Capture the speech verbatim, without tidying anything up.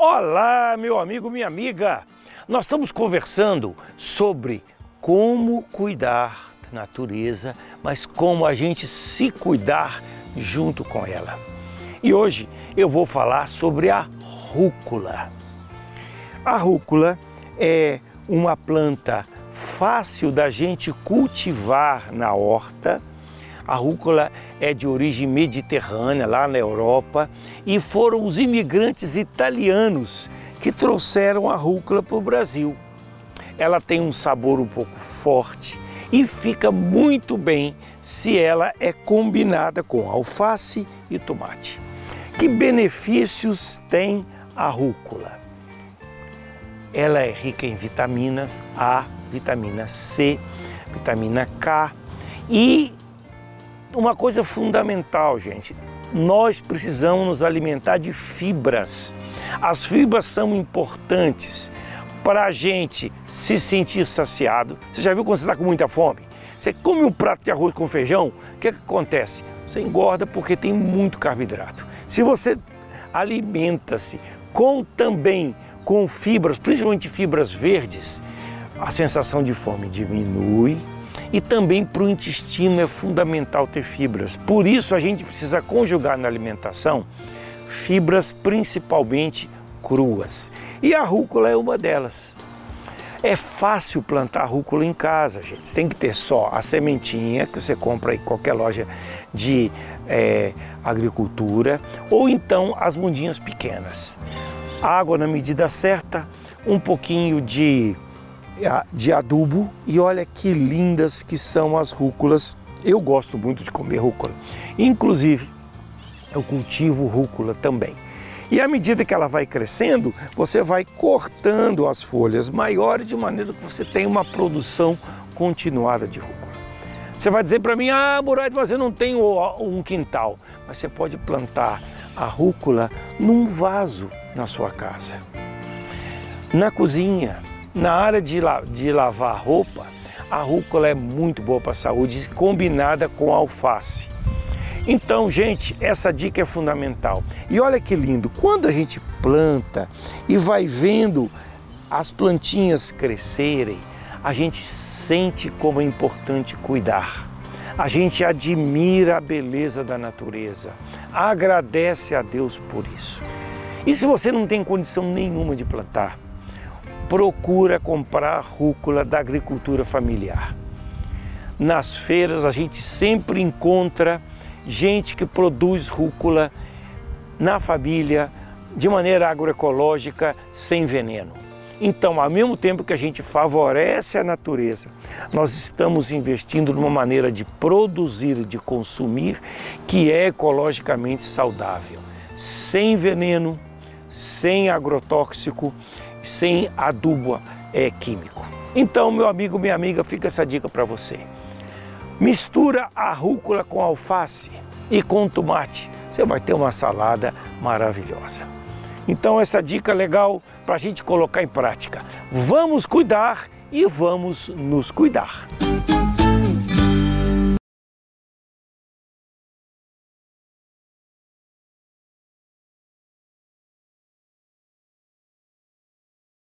Olá, meu amigo, minha amiga! Nós estamos conversando sobre como cuidar da natureza, mas como a gente se cuidar junto com ela. E hoje eu vou falar sobre a rúcula. A rúcula é uma planta fácil da gente cultivar na horta. A rúcula é de origem mediterrânea, lá na Europa, e foram os imigrantes italianos que trouxeram a rúcula para o Brasil. Ela tem um sabor um pouco forte e fica muito bem se ela é combinada com alface e tomate. Que benefícios tem a rúcula? Ela é rica em vitaminas A, vitamina C, vitamina K e uma coisa fundamental, gente, nós precisamos nos alimentar de fibras. As fibras são importantes para a gente se sentir saciado. Você já viu quando você está com muita fome? Você come um prato de arroz com feijão, o que, é que acontece? Você engorda porque tem muito carboidrato. Se você alimenta-se com também com fibras, principalmente fibras verdes, a sensação de fome diminui. E também para o intestino é fundamental ter fibras. Por isso a gente precisa conjugar na alimentação fibras principalmente cruas. E a rúcula é uma delas. É fácil plantar rúcula em casa, gente. Você tem que ter só a sementinha que você compra em qualquer loja de é, agricultura, ou então as mudinhas pequenas. Água na medida certa, um pouquinho de de adubo, e olha que lindas que são as rúculas. Eu gosto muito de comer rúcula, inclusive eu cultivo rúcula também. E à medida que ela vai crescendo, você vai cortando as folhas maiores de maneira que você tenha uma produção continuada de rúcula. Você vai dizer para mim, ah, Murad, mas eu não tenho um quintal. Mas você pode plantar a rúcula num vaso na sua casa, na cozinha. Na área de, la de lavar roupa, a rúcula é muito boa para a saúde, combinada com alface. Então, gente, essa dica é fundamental. E olha que lindo, quando a gente planta e vai vendo as plantinhas crescerem, a gente sente como é importante cuidar. A gente admira a beleza da natureza, agradece a Deus por isso. E se você não tem condição nenhuma de plantar, procura comprar rúcula da agricultura familiar. Nas feiras a gente sempre encontra gente que produz rúcula na família, de maneira agroecológica, sem veneno. Então, ao mesmo tempo que a gente favorece a natureza, nós estamos investindo numa maneira de produzir e de consumir que é ecologicamente saudável, sem veneno, sem agrotóxico, sem adubo é, químico. Então, meu amigo, minha amiga, fica essa dica para você. Mistura a rúcula com alface e com tomate. Você vai ter uma salada maravilhosa. Então, essa dica é legal para a gente colocar em prática. Vamos cuidar e vamos nos cuidar.